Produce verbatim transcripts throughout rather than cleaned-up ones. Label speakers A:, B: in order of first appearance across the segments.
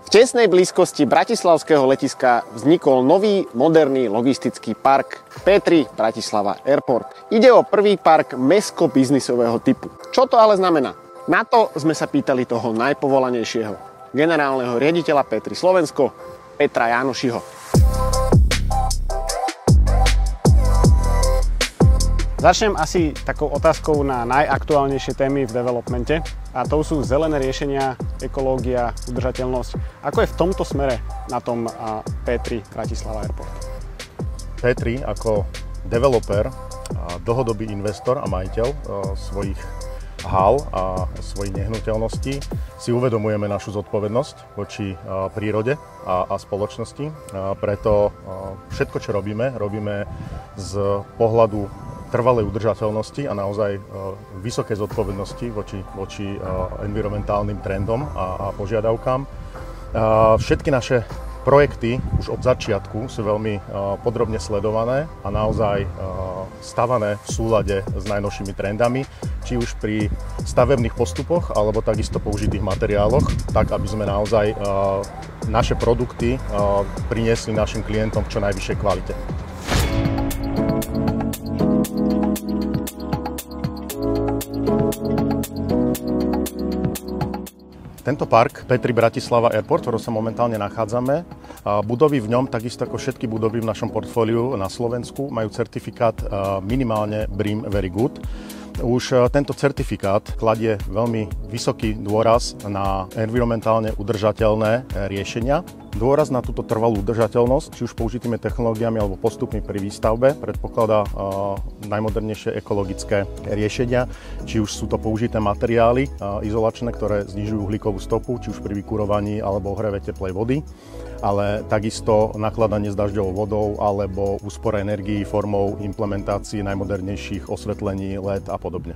A: V tesnej blízkosti bratislavského letiska vznikol nový, moderný logistický park pé tri Bratislava Airport. Ide o prvý park mestsko-biznisového typu. Čo to ale znamená? Na to sme sa pýtali toho najpovolanejšieho, generálneho riaditeľa pé tri Slovensko, Petra Jánošiho. Začnem asi takou otázkou na najaktuálnejšie témy v developmente a to sú zelené riešenia, ekológia, udržateľnosť. Ako je v tomto smere na tom pé tri Bratislava Airport?
B: pé tri ako developer, dlhodobý investor a majiteľ svojich hál a svojich nehnuteľností si uvedomujeme našu zodpovednosť voči prírode a, a spoločnosti. Preto všetko, čo robíme, robíme z pohľadu trvalej udržateľnosti a naozaj vysoké zodpovednosti voči, voči environmentálnym trendom a, a požiadavkám. Všetky naše projekty už od začiatku sú veľmi podrobne sledované a naozaj stavané v súlade s najnovšími trendami, či už pri stavebných postupoch alebo takisto použitých materiáloch, tak aby sme naozaj naše produkty priniesli našim klientom v čo najvyššej kvalite. Tento park pé tri Bratislava Airport, v ktorom sa momentálne nachádzame, budovy v ňom, takisto ako všetky budovy v našom portfóliu na Slovensku, majú certifikát minimálne BREEAM Very Good. Už tento certifikát kladie veľmi vysoký dôraz na environmentálne udržateľné riešenia. Dôraz na túto trvalú udržateľnosť, či už použitými technológiami alebo postupmi pri výstavbe, predpokladá uh, najmodernejšie ekologické riešenia, či už sú to použité materiály uh, izolačné, ktoré znižujú uhlíkovú stopu, či už pri vykurovaní alebo ohreve teplej vody, ale takisto nakladanie s dažďovou vodou alebo úspora energií formou implementácií najmodernejších osvetlení el é dé a podobne.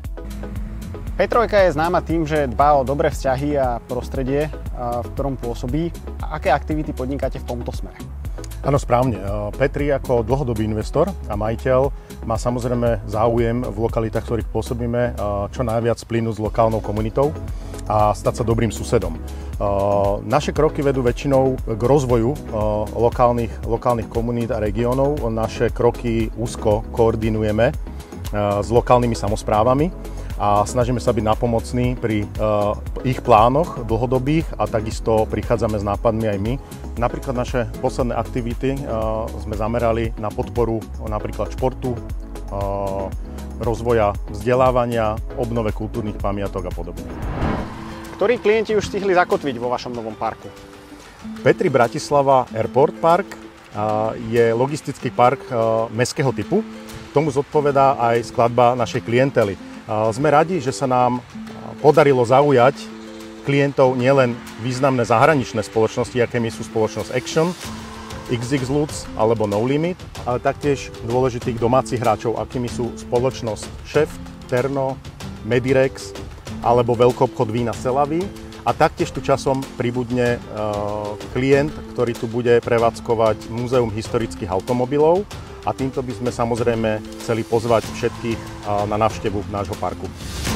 A: pé tri je známa tým, že dbá o dobré vzťahy a prostredie, v ktorom pôsobí. A aké aktivity podnikáte v tomto smere?
B: Áno, správne. pé tri ako dlhodobý investor a majiteľ má samozrejme záujem v lokalitách, v ktorých pôsobíme, čo najviac plynúť s lokálnou komunitou a stať sa dobrým susedom. Naše kroky vedú väčšinou k rozvoju lokálnych, lokálnych komunít a regiónov. Naše kroky úzko koordinujeme s lokálnymi samosprávami a snažíme sa byť napomocní pri uh, ich plánoch dlhodobých a takisto prichádzame s nápadmi aj my. Napríklad naše posledné aktivity uh, sme zamerali na podporu napríklad športu, uh, rozvoja vzdelávania, obnove kultúrnych pamiatok a podobne.
A: Ktorí klienti už stihli zakotviť vo vašom novom parku?
B: pé tri Bratislava Airport Park uh, je logistický park uh, mestského typu. Tomu zodpovedá aj skladba našej klientely. Sme radi, že sa nám podarilo zaujať klientov nielen významné zahraničné spoločnosti, akými sú spoločnosť Action, iks iks Lutz alebo No Limit, ale taktiež dôležitých domácich hráčov, akými sú spoločnosť Šef, Terno, Medirex alebo veľkoobchod vína Selaví. A taktiež tu časom pribudne klient, ktorý tu bude prevádzkovať Múzeum historických automobilov. A týmto by sme samozrejme chceli pozvať všetkých na návštevu nášho parku.